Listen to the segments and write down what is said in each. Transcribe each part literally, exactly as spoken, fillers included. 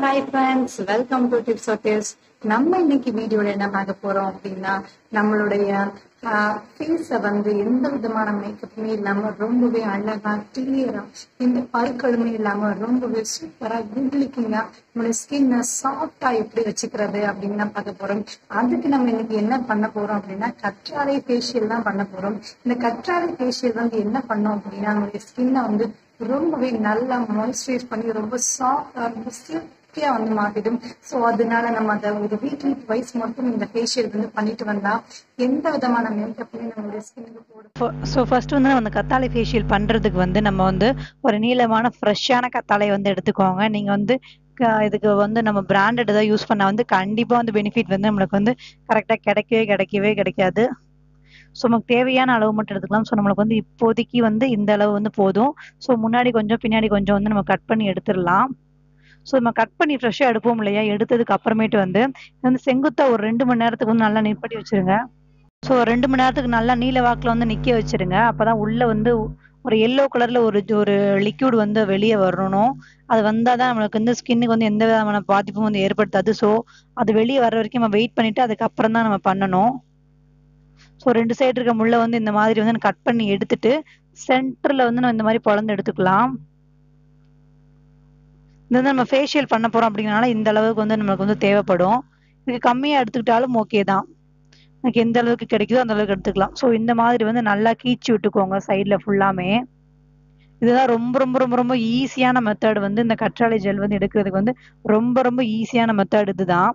Hi friends, welcome to Tips or Tips. நம்ம இன்னைக்கு வீடியோல என்ன பார்க்க போறோம் அப்படின்னா நம்மளுடைய ஃபேஸை வந்து எந்த விதமான மேக்கப்புமே இல்லாம ரொம்பவே அழகா கிளியரா எந்த பருக்களுமே இல்லாம ரொம்பவே சூப்பரா குட் லுக்கிங்கா நம்மளுடைய ஸ்கின்னை சாஃப்டா எப்படி வச்சுக்கிறது அப்படின்னு தான் பார்க்க போறோம். அதுக்கு நம்ம இன்னைக்கு என்ன பண்ண போறோம் அப்படின்னா கற்றாழை ஃபேஷியல் தான் பண்ண போறோம். இந்த கற்றாழை ஃபேஷியல் வந்து என்ன பண்ணோம் அப்படின்னா நம்மளுடைய ஸ்கின்னை வந்து ரொம்பவே நல்லா மாய்ஸ்சரைஸ் பண்ணி ரொம்ப சாஃப்டா ரொம்ப சில்கியா வந்து மாத்திடும். ஸோ அதனால நம்ம அதை ஒரு வீக்லி ட்வைஸ் மட்டும் இந்த ஃபேஷியல் வந்து பண்ணிட்டு வந்தா எந்த விதமான மேக்கப்லையும் நம்மளுடைய ஸ்கின்னுக்கு போடும். ஸோ ஃபர்ஸ்ட் வந்து நம்ம அந்த கத்தாழை ஃபேஷியல் பண்ணுறதுக்கு வந்து நம்ம வந்து ஒரு நீளமான ஃப்ரெஷ்ஷான கத்தாழை வந்து எடுத்துக்கோங்க. நீங்கள் வந்து இதுக்கு வந்து நம்ம பிராண்டட் தான் யூஸ் பண்ணால் வந்து கண்டிப்பாக வந்து பெனிஃபிட் வந்து நம்மளுக்கு வந்து கரெக்டாக கிடைக்கவே கிடைக்கவே கிடைக்காது. ஸோ நமக்கு தேவையான அளவு மட்டும் எடுத்துக்கலாம். ஸோ நம்மளுக்கு வந்து இப்போதைக்கு வந்து இந்த அளவு வந்து போதும். ஸோ முன்னாடி கொஞ்சம் பின்னாடி கொஞ்சம் வந்து நம்ம கட் பண்ணி எடுத்துடலாம். ஸோ நம்ம கட் பண்ணி ஃப்ரெஷ்ஷாக எடுப்போம் இல்லையா, எடுத்ததுக்கு அப்புறமேட்டு வந்து வந்து செங்குத்தா ஒரு ரெண்டு மணி நேரத்துக்கு வந்து நல்லா நிப்படி வச்சிருங்க. ஸோ ரெண்டு மணி நேரத்துக்கு நல்லா நீல வாக்கில் வந்து நிற்க வச்சிருங்க. அப்போ தான் உள்ளே வந்து ஒரு எல்லோ கலரில் ஒரு ஒரு லிக்யூட் வந்து வெளியே வரணும். அது வந்தால் தான் நம்மளுக்கு வந்து ஸ்கின்னுக்கு வந்து எந்த விதமான பாதிப்பும் வந்து ஏற்படுத்தாது. ஸோ அது வெளியே வர வரைக்கும் நம்ம வெயிட் பண்ணிவிட்டு அதுக்கப்புறம் தான் நம்ம பண்ணணும். ஸோ ரெண்டு சைடு இருக்க முள்ள வந்து இந்த மாதிரி வந்து கட் பண்ணி எடுத்துட்டு சென்டரில் வந்து நம்ம இந்த மாதிரி பொழந்து எடுத்துக்கலாம். இது வந்து நம்ம ஃபேஷியல் பண்ண போகிறோம் அப்படிங்கிறனால இந்த அளவுக்கு வந்து நம்மளுக்கு வந்து தேவைப்படும். இதுக்கு கம்மியாக எடுத்துக்கிட்டாலும் ஓகே தான். எனக்கு எந்த அளவுக்கு கிடைக்குதோ அந்த அளவுக்கு எடுத்துக்கலாம். ஸோ இந்த மாதிரி வந்து நல்லா கீச்சி விட்டுக்கோங்க சைடில் ஃபுல்லாமே. இதுதான் ரொம்ப ரொம்ப ரொம்ப ரொம்ப ஈஸியான மெத்தட் வந்து இந்த கற்றாழை ஜெல் வந்து எடுக்கிறதுக்கு வந்து ரொம்ப ரொம்ப ஈஸியான மெத்தட் இதுதான்.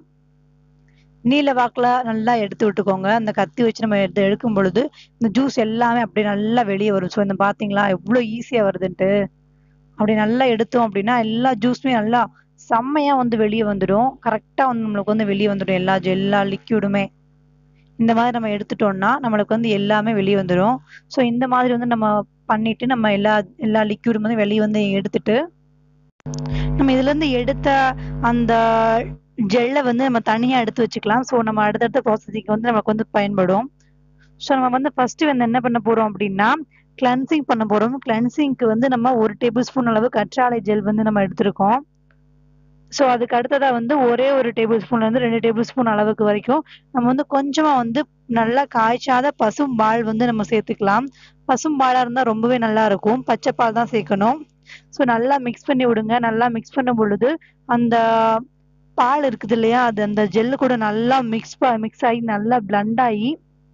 நீல வாக்கில் நல்லா எடுத்து விட்டுக்கோங்க. அந்த கத்தி வச்சு நம்ம எடுத்து எடுக்கும் பொழுது இந்த ஜூஸ் எல்லாமே அப்படியே நல்லா வெளியே வரும். ஸோ இந்த பார்த்தீங்களா எவ்வளோ ஈஸியாக வருதுன்ட்டு. அப்படி நல்லா எடுத்தோம் அப்படின்னா எல்லா ஜூஸுமே நல்லா செம்மையாக வந்து வெளியே வந்துடும். கரெக்டாக வந்து நம்மளுக்கு வந்து வெளியே வந்துடும் எல்லா எல்லா லிக்யூடுமே. இந்த மாதிரி நம்ம எடுத்துட்டோம்னா நம்மளுக்கு வந்து எல்லாமே வெளியே வந்துடும். ஸோ இந்த மாதிரி வந்து நம்ம பண்ணிட்டு நம்ம எல்லா எல்லா லிக்யூடும் வந்து வெளியே வந்து எடுத்துட்டு நம்ம இதுலேருந்து எடுத்த அந்த ஜெல்லை வந்து நம்ம தனியாக எடுத்து வச்சுக்கலாம். ஸோ நம்ம அடுத்தடுத்த ப்ராசஸிங் வந்து நமக்கு வந்து பயன்படும். ஸோ நம்ம வந்து ஃபர்ஸ்ட் வந்து என்ன பண்ண போறோம் அப்படின்னா கிளென்சிங் பண்ண போறோம். கிளென்சிங்க்கு வந்து நம்ம ஒரு டேபிள் ஸ்பூன் அளவு கற்றாழை ஜெல் வந்து நம்ம எடுத்திருக்கோம். ஸோ அதுக்கு அடுத்ததா வந்து ஒரே ஒரு டேபிள் ஸ்பூன்ல இருந்து ரெண்டு டேபிள் ஸ்பூன் அளவுக்கு வரைக்கும் நம்ம வந்து கொஞ்சமா வந்து நல்லா காய்ச்சாத பசும் பால் வந்து நம்ம சேர்த்துக்கலாம். பசும் பாலா இருந்தா ரொம்பவே நல்லா இருக்கும். பச்சை பால் தான் சேர்க்கணும். ஸோ நல்லா மிக்ஸ் பண்ணி விடுங்க. நல்லா மிக்ஸ் பண்ணும் பொழுது அந்த பால் இருக்குது இல்லையா, அது அந்த ஜெல்லு கூட நல்லா மிக்ஸ் மிக்ஸ் ஆகி நல்லா பிளண்ட் ஆகி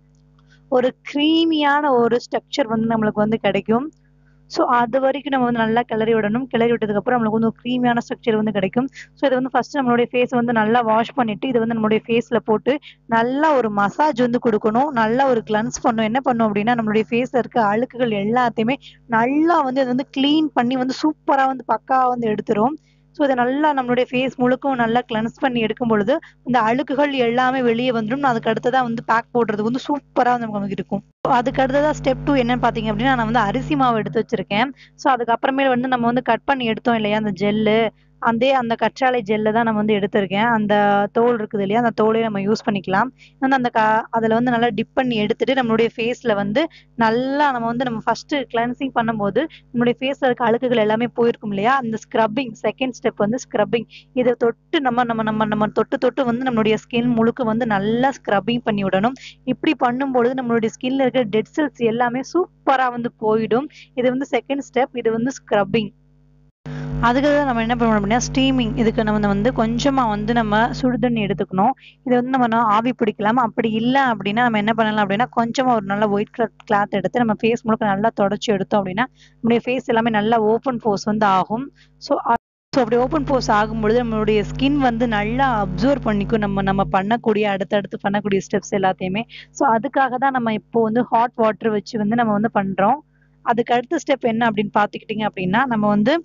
ஒரு க்ரீமியான ஒரு ஸ்ட்ரக்சர் வந்து நம்மளுக்கு வந்து கிடைக்கும். ஸோ அது வரைக்கும் நம்ம வந்து நல்லா கிளறி விடணும். கிளறி விட்டதுக்கு அப்புறம் நம்மளுக்கு வந்து ஒரு க்ரீமியான ஸ்ட்ரக்சர் வந்து கிடைக்கும். ஸோ இதை வந்து ஃபர்ஸ்ட் நம்மளுடைய ஃபேஸ் வந்து நல்லா வாஷ் பண்ணிட்டு இதை வந்து நம்மளுடைய ஃபேஸ்ல போட்டு நல்லா ஒரு மசாஜ் வந்து கொடுக்கணும். நல்லா ஒரு கிளன்ஸ் பண்ணணும். என்ன பண்ணும் அப்படின்னா நம்மளுடைய ஃபேஸ்ல இருக்க அழுக்குகள் எல்லாத்தையுமே நல்லா வந்து அதை வந்து கிளீன் பண்ணி வந்து சூப்பரா வந்து பக்காவா வந்து எடுத்துரும். ஸோ இதை நல்லா நம்மளுடைய ஃபேஸ் முழுக்கும் நல்லா கிளென்ஸ் பண்ணி எடுக்கும் பொழுது இந்த அழுக்குகள் எல்லாமே வெளியே வந்துடும். அதுக்கு அடுத்ததான் வந்து பேக் போடுறதுக்கு வந்து சூப்பராக வந்து நமக்கு இருக்கும். அதுக்கு அடுத்ததான் ஸ்டெப் டூ என்னன்னு பார்த்தீங்க அப்படின்னா நான் வந்து அரிசி மாவு எடுத்து வச்சிருக்கேன். ஸோ அதுக்கப்புறமே வந்து நம்ம வந்து கட் பண்ணி எடுத்தோம் இல்லையா அந்த ஜெல்லு, அதே அந்த கற்றாழை ஜெல்லை தான் நம்ம வந்து எடுத்திருக்கேன். அந்த தோல் இருக்குது இல்லையா, அந்த தோலையும் நம்ம யூஸ் பண்ணிக்கலாம். வந்து அந்த க அதில் வந்து நல்லா டிப் பண்ணி எடுத்துட்டு நம்மளுடைய ஃபேஸில் வந்து நல்லா நம்ம வந்து நம்ம ஃபர்ஸ்ட் கிளென்சிங் பண்ணும்போது நம்மளுடைய ஃபேஸில் இருக்க அழுக்குகள் எல்லாமே போயிருக்கும் இல்லையா, அந்த ஸ்க்ரப்பிங் செகண்ட் ஸ்டெப் வந்து ஸ்க்ரப்பிங். இதை தொட்டு நம்ம நம்ம நம்ம நம்ம தொட்டு தொட்டு வந்து நம்மளுடைய ஸ்கின் முழுக்க வந்து நல்லா ஸ்க்ரப்பிங் பண்ணி விடணும். இப்படி பண்ணும்பொழுது நம்மளுடைய ஸ்கின்ல இருக்கிற டெட் செல்ஸ் எல்லாமே சூப்பராக வந்து போயிடும். இது வந்து செகண்ட் ஸ்டெப். இது வந்து ஸ்க்ரப்பிங். அதுக்கு தான் நம்ம என்ன பண்ணணும் அப்படின்னா ஸ்டீமிங். இதுக்கு நம்ம வந்து கொஞ்சமாக வந்து நம்ம சுடுதண்ணி எடுத்துக்கணும். இதை வந்து நம்ம ஆவி பிடிக்கலாம். அப்படி இல்லை அப்படின்னா நம்ம என்ன பண்ணலாம் அப்படின்னா கொஞ்சமாக ஒரு நல்ல ஒயிட் கலர் கிளாத் எடுத்து நம்ம ஃபேஸ் முழுக்க நல்லா தொடச்சி எடுத்தோம் அப்படின்னா நம்மளுடைய ஃபேஸ் எல்லாமே நல்லா ஓப்பன் போஸ் வந்து ஆகும். ஸோ ஸோ அப்படி ஓப்பன் போஸ் ஆகும்பொழுது நம்மளுடைய ஸ்கின் வந்து நல்லா அப்சர்வ் பண்ணிக்கும் நம்ம நம்ம பண்ணக்கூடிய அடுத்தடுத்து பண்ணக்கூடிய ஸ்டெப்ஸ் எல்லாத்தையுமே. ஸோ அதுக்காக தான் நம்ம இப்போ வந்து ஹாட் வாட்டர் வச்சு வந்து நம்ம வந்து பண்ணுறோம். அதுக்கு அடுத்த ஸ்டெப் என்ன அப்படின்னு பார்த்துக்கிட்டிங்க அப்படின்னா நம்ம வந்து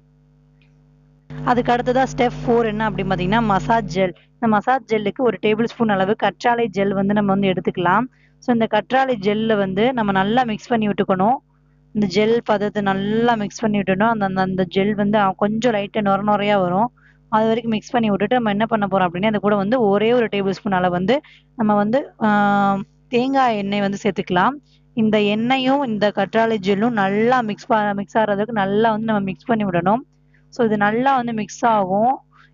அதுக்கு அடுத்ததா ஸ்டெப் ஃபோர் என்ன அப்படின்னு பார்த்தீங்கன்னா மசாஜ் ஜெல். இந்த மசாஜ் ஜெல்லுக்கு ஒரு டேபிள் ஸ்பூன் அளவு கற்றாழை ஜெல் வந்து நம்ம வந்து எடுத்துக்கலாம். ஸோ இந்த கற்றாழை ஜெல்லை வந்து நம்ம நல்லா மிக்ஸ் பண்ணி விட்டுக்கணும். இந்த ஜெல் பதத்தை நல்லா மிக்ஸ் பண்ணி விட்டுணும். அந்த அந்த அந்த ஜெல் வந்து கொஞ்சம் லைட்டாக நொர நொறையா வரும். அது வரைக்கும் மிக்ஸ் பண்ணி விட்டுட்டு நம்ம என்ன பண்ண போறோம் அப்படின்னா அது கூட வந்து ஒரே ஒரு டேபிள் ஸ்பூன் அளவு வந்து நம்ம வந்து தேங்காய் எண்ணெய் வந்து சேர்த்துக்கலாம். இந்த எண்ணெயும் இந்த கற்றாழை ஜெல்லும் நல்லா மிக்ஸ் மிக்ஸ் ஆகிறதுக்கு நல்லா வந்து நம்ம மிக்ஸ் பண்ணி விடணும். ஸோ இது நல்லா வந்து மிக்ஸ் ஆகும்.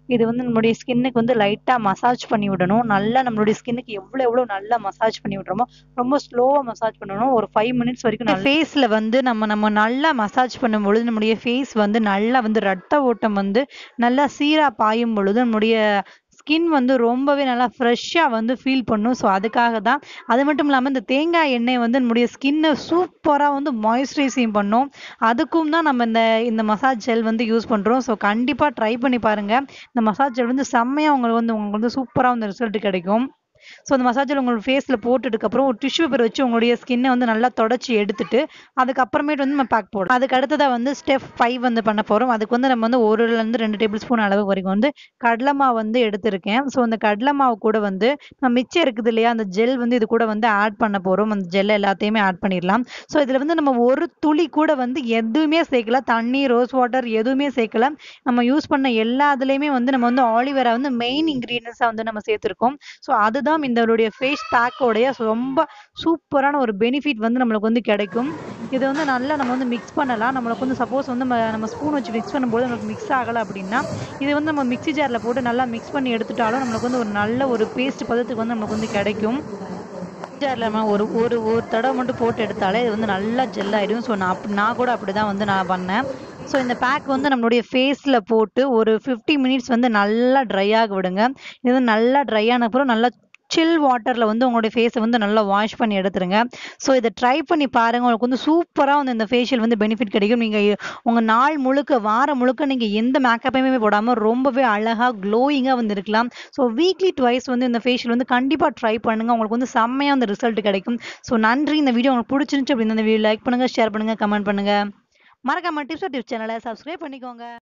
இது வந்து நம்மளுடைய ஸ்கின்னுக்கு வந்து லைட்டா மசாஜ் பண்ணி விடணும். நல்லா நம்மளுடைய ஸ்கின்னுக்கு எவ்வளவு எவ்வளவு நல்லா மசாஜ் பண்ணி விடுறோமோ ரொம்ப ஸ்லோவா மசாஜ் பண்ணணும். ஒரு ஃபைவ் மினிட்ஸ் வரைக்கும் ஃபேஸ்ல வந்து நம்ம நம்ம நல்லா மசாஜ் பண்ணும் பொழுது நம்முடைய ஃபேஸ் வந்து நல்லா வந்து ரத்த ஓட்டம் வந்து நல்லா சீரா பாயும் பொழுது நம்முடைய ஸ்கின் வந்து ரொம்பவே நல்லா ஃப்ரெஷ்ஷாக வந்து ஃபீல் பண்ணும். ஸோ அதுக்காக தான். அது மட்டும் இல்லாமல் இந்த தேங்காய் எண்ணெய் வந்து நம்முடைய ஸ்கின்னை சூப்பராக வந்து மாய்ஸ்சரைசிங் பண்ணும். அதுக்கும் தான் நம்ம இந்த இந்த மசாஜ் ஜெல் வந்து யூஸ் பண்ணுறோம். ஸோ கண்டிப்பாக ட்ரை பண்ணி பாருங்கள். இந்த மசாஜ் ஜெல் வந்து செம்மையாக உங்களுக்கு வந்து உங்களுக்கு வந்து சூப்பராக வந்து ரிசல்ட் கிடைக்கும். ஸோ அந்த மசாஜ் ஜெல் உங்களோட ஃபேஸில் போட்டுட்டுக்கப்புறம் ஒரு டிஷ்யூ பேப்பர் வச்சு உங்களுடைய ஸ்கின்னை வந்து நல்லா தொடச்சி எடுத்துட்டு அதுக்கப்புறமேட்டு வந்து நம்ம பேக் போடுறோம். அதுக்கு அடுத்ததாக வந்து ஸ்டெப் ஃபைவ் வந்து பண்ண போகிறோம். அதுக்கு வந்து நம்ம வந்து ஒருலேருந்து ரெண்டு டேபிள் ஸ்பூன் அளவு வரைக்கும் வந்து கடலை மாவு வந்து எடுத்திருக்கேன். ஸோ அந்த கடலை மாவு கூட வந்து நம்ம மிச்சம் இருக்குது இல்லையா அந்த ஜெல் வந்து இது கூட வந்து ஆட் பண்ண போகிறோம். அந்த ஜெல் எல்லாத்தையுமே ஆட் பண்ணிடலாம். ஸோ இதில் வந்து நம்ம ஒரு துளி கூட வந்து எதுவுமே சேர்க்கல. தண்ணி, ரோஸ் வாட்டர் எதுவுமே சேர்க்கல. நம்ம யூஸ் பண்ண எல்லா இதுலேயுமே வந்து நம்ம வந்து ஆலிவேரா வந்து மெயின் இன்க்ரீடியன்ஸாக வந்து நம்ம சேர்த்துருக்கோம். ஸோ அதுதான் இதனுடைய ஃபேஸ் பேக்கோடைய ரொம்ப சூப்பரான ஒரு பெனிஃபிட் வந்து நம்மளுக்கு வந்து கிடைக்கும். இதை வந்து நல்லா நம்ம வந்து மிக்ஸ் பண்ணலாம். நம்மளுக்கு வந்து சப்போஸ் வந்து நம்ம நம்ம ஸ்பூன் வச்சு மிக்ஸ் பண்ணும்போது நம்மளுக்கு மிக்ஸ் ஆகலை அப்படின்னா இது வந்து நம்ம மிக்ஸி ஜாரில் போட்டு நல்லா மிக்ஸ் பண்ணி எடுத்துட்டாலும் நம்மளுக்கு வந்து ஒரு நல்ல ஒரு பேஸ்ட் பதத்துக்கு வந்து நம்மளுக்கு வந்து கிடைக்கும். ஜாரில் நம்ம ஒரு ஒரு ஒரு தடவை மட்டும் போட்டு எடுத்தாலே இது வந்து நல்லா ஜெல் ஆகிடும். ஸோ நான் அப் நான் கூட அப்படி தான் வந்து நான் பண்ணேன். ஸோ இந்த பேக் வந்து நம்மளுடைய ஃபேஸில் போட்டு ஒரு ஃபிஃப்டி மினிட்ஸ் வந்து நல்லா ட்ரை ஆக விடுங்க. இது வந்து நல்லா ட்ரை ஆன அப்புறம் நல்லா சில் வாட்டரில் வந்து உங்களுடைய ஃபேஸை வந்து நல்லா வாஷ் பண்ணி எடுத்துருங்க. ஸோ இதை ட்ரை பண்ணி பாருங்கள். உங்களுக்கு வந்து சூப்பராக வந்து இந்த ஃபேஷியல் வந்து பெனிஃபிட் கிடைக்கும். நீங்கள் உங்கள் நாள் முழுக்க வாரம் முழுக்க நீங்கள் எந்த மேக்கப்பையுமே போடாமல் ரொம்பவே அழகாக க்ளோயிங்காக வந்து இருக்கலாம். ஸோ வீக்லி ட்வைஸ் வந்து இந்த ஃபேஷியல் வந்து கண்டிப்பாக ட்ரை பண்ணுங்கள். உங்களுக்கு வந்து செம்மையாக அந்த ரிசல்ட் கிடைக்கும். ஸோ நன்றி. இந்த வீடியோ உங்களுக்கு பிடிச்சிருந்துச்சு அப்படின்னா இந்த வீடியோ லைக் பண்ணுங்கள், ஷேர் பண்ணுங்கள், கமெண்ட் பண்ணுங்கள். மறக்காம டிப்ஸ் டிப்ஸ் சேனலை சப்ஸ்கிரைப் பண்ணிக்கோங்க.